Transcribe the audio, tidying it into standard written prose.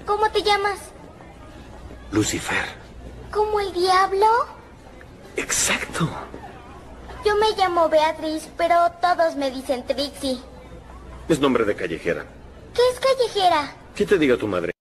¿Cómo te llamas? Lucifer. ¿Como el diablo? Exacto. Yo me llamo Beatriz, pero todos me dicen Trixie. Es nombre de callejera. ¿Qué es callejera? ¿Qué te diga tu madre?